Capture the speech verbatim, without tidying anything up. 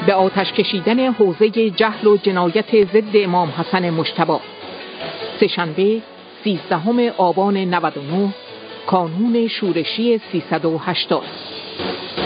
به آتش کشیدن حوزه جهل و جنایت ضد امام حسن مجتبی. سه‌شنبه سیزدهم آبان نود و نه، کانون شورشی سیصد و هشتاد.